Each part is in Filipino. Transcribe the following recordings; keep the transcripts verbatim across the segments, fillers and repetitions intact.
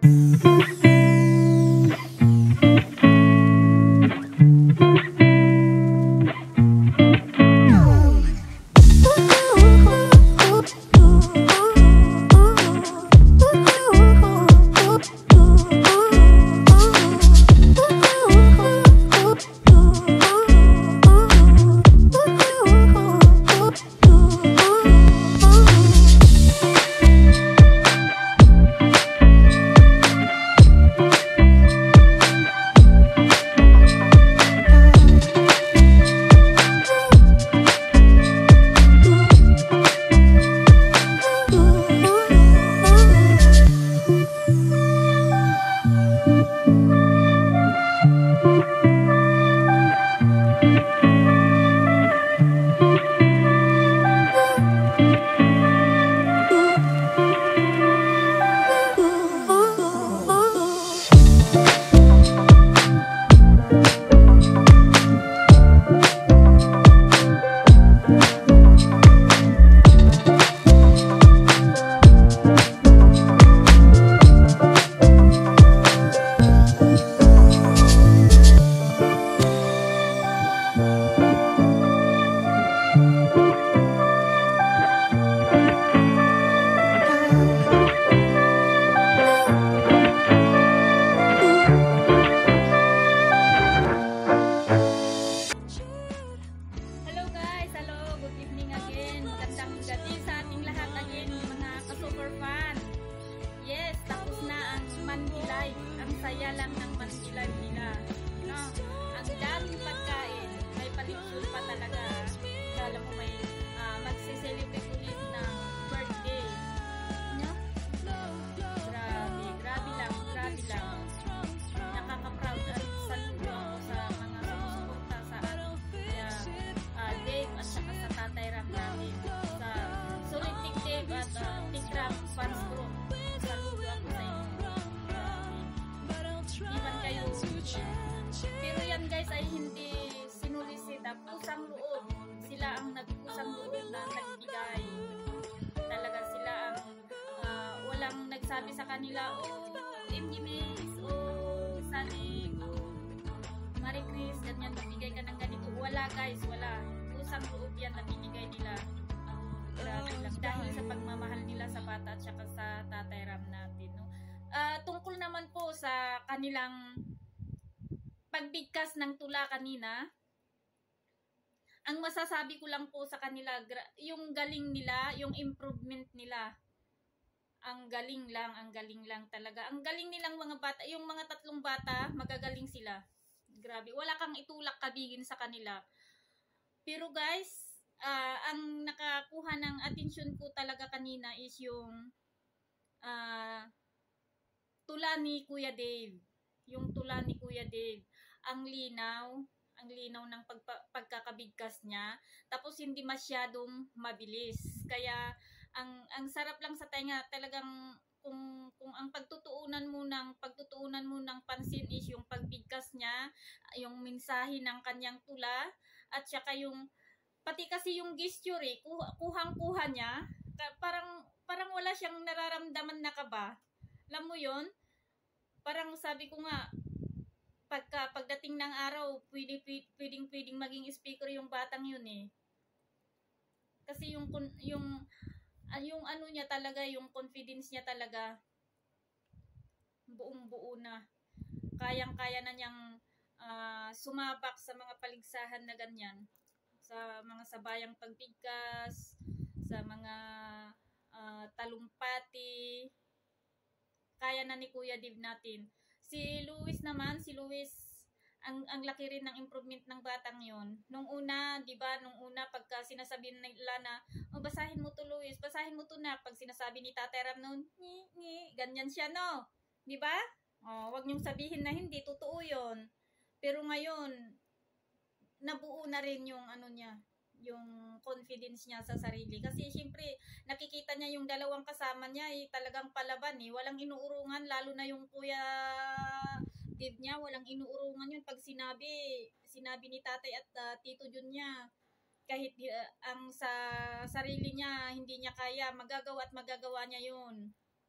saya lang ng masilan nila. No? Ang daming pagkain, may palitsul pa talaga. Kala mo may uh, magsiselebrate ulit ng birthday. No? Grabe, grabe lang, grabe lang. Nakaka-proud at saludo ako sa mga sumusuporta sa uh, uh, Dave at saka sa Tatay Ram natin. Sa Solid Tik Dave at uh, Tik Ram fans group. Saludo ako sa inyo. Iwan kayo. Pero yan guys ay hindi sinulisita. Pusang loob. Sila ang nagpusang loob na nagbigay. Talaga sila ang uh, walang nagsabi sa kanila, oh, M D Mays, oh, Sally, oh, Marie Chris, ganyan, nabigay ka ng ganito. Wala guys, wala. Pusang loob yan na binigay nila. Grabe lang. Dahil sa pagmamahal nila sa bata at saka sa Tatay Ram natin. No? Uh, tungkol naman po sa kanilang pagbigkas ng tula kanina, ang masasabi ko lang po sa kanila, yung galing nila, yung improvement nila, ang galing lang, ang galing lang talaga. Ang galing nilang mga bata, yung mga tatlong bata, magagaling sila. Grabe, wala kang itulak kabigin sa kanila. Pero guys, uh, ang nakakuha ng atensyon ko talaga kanina is yung uh, tula ni Kuya Dave. Yung tula ni Kuya Dave. Ang linaw, ang linaw ng pagpa, pagkakabigkas niya. Tapos hindi masyadong mabilis. Kaya ang ang sarap lang sa tenga, talagang kung kung ang pagtutuunan mo ng pagtutuunan mo ng pansin is yung pagbigkas niya, yung mensahe ng kanyang tula at saka yung pati kasi yung gesture eh, kuha, kuhang-kuha niya, parang parang wala siyang nararamdaman na kaba. Alam mo 'yon? Parang sabi ko nga, pagka pagdating ng araw, pwede, pwedeng pwedeng maging speaker yung batang yun eh. Kasi yung yung yung ano niya talaga, yung confidence niya talaga buong-buo na. Kayang-kaya na niyang uh, sumabak sa mga paligsahan na ganyan. Sa mga sabayang pagbigkas, sa mga uh, talumpati, kaya na ni Kuya Dave natin. Si Luis naman, si Luis, ang ang laki rin ng improvement ng batang yon. Nung una, 'di ba, nung una pagka sinasabi nila na, "Oh, basahin mo 'to, Luis, basahin mo 'to na." Pag sinasabi ni Tatay Ram noon, "Ni, ni," ganyan siya, no? 'Di ba? Oh, wag niyong sabihin na hindi totoo 'yon. Pero ngayon, nabuo na rin yung ano niya, yung confidence niya sa sarili. Kasi siyempre, nakikita niya yung dalawang kasama niya, eh, talagang palaban eh. Walang inuurungan, lalo na yung Kuya Dave niya, walang inuurungan yun. Pag sinabi, sinabi ni Tatay at uh, Tito Jun niya, kahit uh, ang sa sarili niya, hindi niya kaya, magagawa at magagawa niya yun.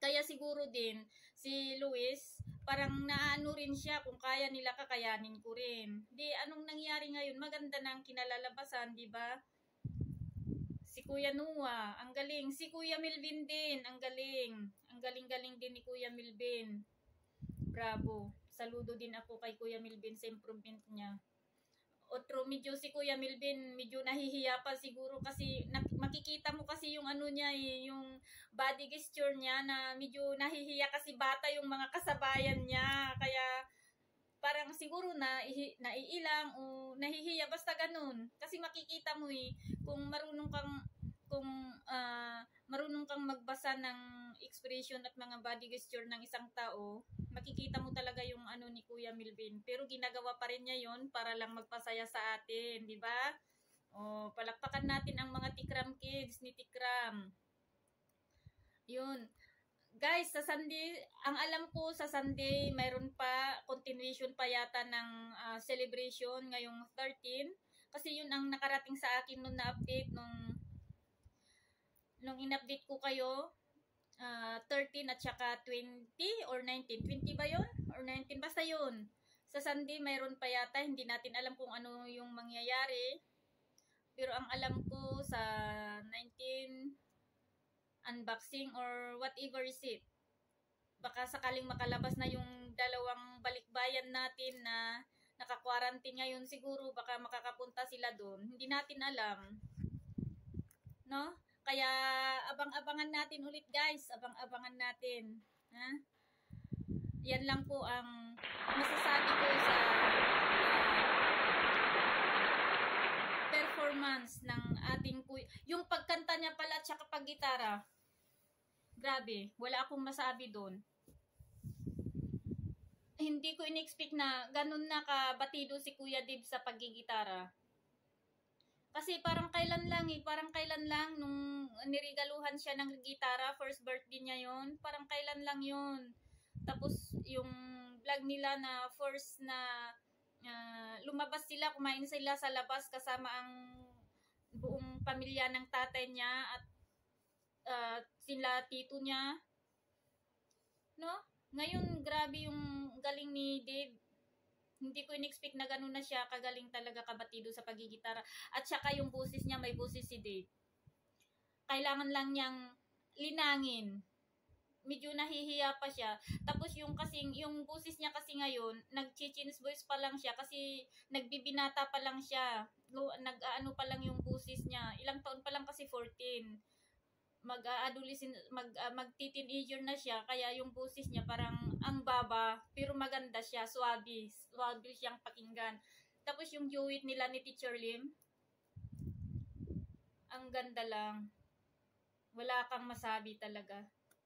Kaya siguro din, si Luis, parang naano rin siya kung kaya nila kakayanin ko rin. Di, anong nangyari ngayon? Maganda na ang kinalalabasan, di ba? Si Kuya Noah, ang galing. Si Kuya Milvin din, ang galing. Ang galing-galing din ni Kuya Milvin. Bravo. Saludo din ako kay Kuya Milvin sa improvement niya. Otro, medyo si Kuya Milvin, medyo nahihiya pa siguro kasi na, makikita mo kasi yung ano niya eh, yung body gesture niya na medyo nahihiya kasi bata yung mga kasabayan niya. Kaya parang siguro na naiilang o nahihiya basta ganun. Kasi makikita mo eh, kung marunong kang kung uh, marunong kang magbasa ng expression at mga body gesture ng isang tao, makikita mo talaga yung ano ni Kuya Milvin. Pero ginagawa pa rin niya yon para lang magpasaya sa atin, di ba? O, palakpakan natin ang mga Tikram kids ni Tikram. Yun. Guys, sa Sunday, ang alam ko sa Sunday, mayroon pa, continuation pa yata ng uh, celebration ngayong thirteen. Kasi yun ang nakarating sa akin nung na-update nung nung in-update ko kayo, uh, thirteen at saka twenty or nineteen. twenty ba yun? Or nineteen? Basta yun. Sa Sunday, mayroon pa yata. Hindi natin alam kung ano yung mangyayari. Pero ang alam ko sa nineteen, unboxing or whatever is it. Baka sakaling makalabas na yung dalawang balikbayan natin na naka-quarantine ngayon siguro. Baka makakapunta sila doon. Hindi natin alam. No? Kaya abang-abangan natin ulit guys, abang-abangan natin. Ha? Yan lang po ang masasabi ko sa uh, performance ng ating kuya. Yung pagkanta niya pala at saka paggitara. Grabe, wala akong masabi doon. Hindi ko in-expect na ganun na kabatido si Kuya Dib sa paggigitara. Kasi parang kailan lang eh, parang kailan lang nung niregaluhan siya ng gitara, first birthday niya yon, parang kailan lang yon. Tapos yung vlog nila na first na uh, lumabas sila, kumain sila sa labas kasama ang buong pamilya ng tatay niya at uh, sila tito niya. No? Ngayon, grabe yung galing ni Dave. Hindi ko in-expect na gano'n na siya, kagaling talaga kabatido sa pagigitara. At saka yung boses niya, may boses si Dave. Kailangan lang niyang linangin. Medyo nahihiya pa siya. Tapos yung kasing, yung boses niya kasi ngayon, nag-change voice pa lang siya kasi nagbibinata pa lang siya. Nag-ano pa lang yung boses niya. Ilang taon pa lang kasi fourteen. Mag-adolescent, mag, uh, mag-teenager na siya, kaya yung boses niya parang ang baba, pero maganda siya, swabe, swabe siyang pakinggan. Tapos yung duet nila ni Teacher Lim, ang ganda lang. Wala kang masabi talaga.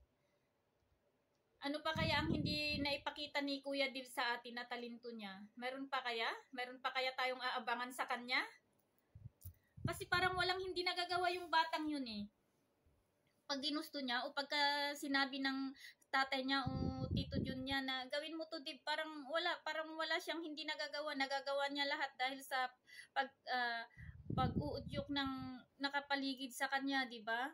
Ano pa kaya ang hindi naipakita ni Kuya Dil sa atin na talento niya? Meron pa kaya? Meron pa kaya tayong aabangan sa kanya? Kasi parang walang hindi nagagawa yung batang yun eh. Pag ginusto niya o pagka sinabi ng tatay niya o tito Jun niya na gawin mo to, Dib, parang wala, parang wala siyang hindi nagagawa. Nagagawa niya lahat dahil sa pag uh, pag-uudyok ng nakapaligid sa kanya, di ba?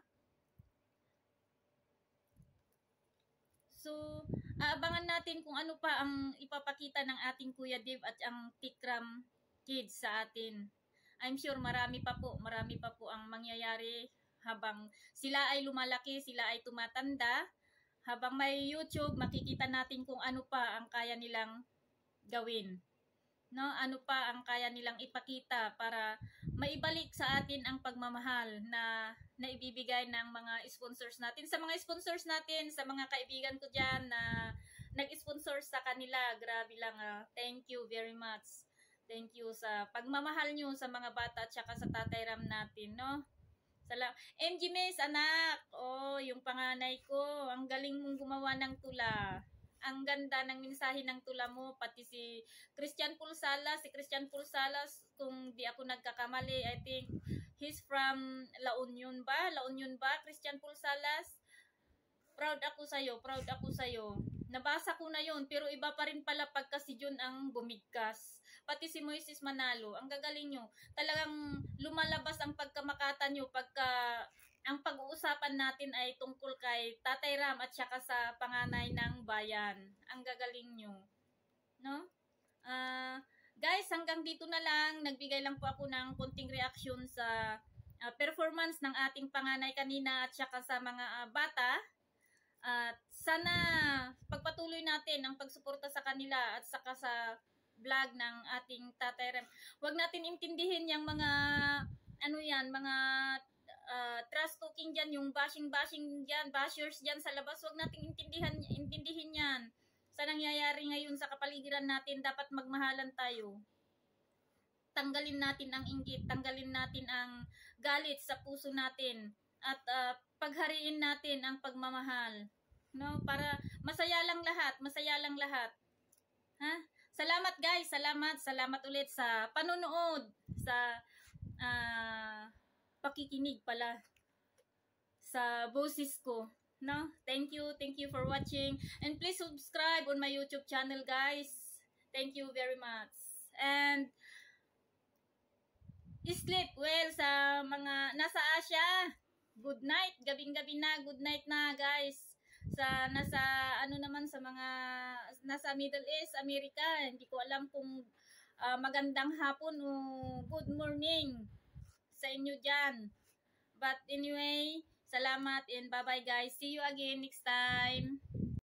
So, aabangan natin kung ano pa ang ipapakita ng ating Kuya Dib at ang Tikram kids sa atin. I'm sure marami pa po, marami pa po ang mangyayari habang sila ay lumalaki, sila ay tumatanda. Habang may YouTube, makikita natin kung ano pa ang kaya nilang gawin. No? Ano pa ang kaya nilang ipakita para maibalik sa atin ang pagmamahal na naibibigay ng mga sponsors natin. Sa mga sponsors natin, sa mga kaibigan ko dyan na nag-sponsor sa kanila, grabe lang. Uh, thank you very much. Thank you sa pagmamahal nyo sa mga bata at saka sa Tatay Ram natin, no? Salam. M G Miss, anak. Oh, yung panganay ko. Ang galing mong gumawa ng tula. Ang ganda ng mensahe ng tula mo. Pati si Christian Pulsalas. Si Christian Pulsalas, kung di ako nagkakamali, I think he's from La Union ba? La Union ba? Christian Pulsalas. Proud ako sa'yo. Proud ako sa'yo. Nabasa ko na yon, pero iba pa rin pala pagka si Jun ang bumigkas. Pati si Moises Manalo, ang gagaling nyo. Talagang lumalabas ang pagkamakata nyo pagka ang pag-uusapan natin ay tungkol kay Tatay Ram at saka sa panganay ng bayan. Ang gagaling nyo. No? Uh, guys, hanggang dito na lang. Nagbigay lang po ako ng konting reaksyon sa uh, performance ng ating panganay kanina at saka sa mga uh, bata. At uh, sana pagpatuloy natin ang pagsuporta sa kanila at saka sa vlog ng ating Tatay Ram. Huwag natin intindihin yung mga ano yan, mga uh, trash talking dyan, yung bashing-bashing dyan, bashers dyan sa labas. Huwag natin intindihan, intindihin yan. Sa nangyayari ngayon sa kapaligiran natin, dapat magmahalan tayo. Tanggalin natin ang inggit, tanggalin natin ang galit sa puso natin, at uh, paghariin natin ang pagmamahal. No? Para masaya lang lahat, masaya lang lahat. Ha? Salamat guys, salamat, salamat ulit sa panonood, sa uh, pakikinig pala sa boses ko. No? Thank you, thank you for watching. And please subscribe on my YouTube channel, guys. Thank you very much. And sleep well sa mga nasa Asia. Good night, gabing-gabi na, good night na, guys. Sa nasa ano naman sa mga nasa Middle East, America, hindi ko alam kung uh, magandang hapon o good morning sa inyo dyan. But anyway, salamat and bye-bye guys. See you again next time.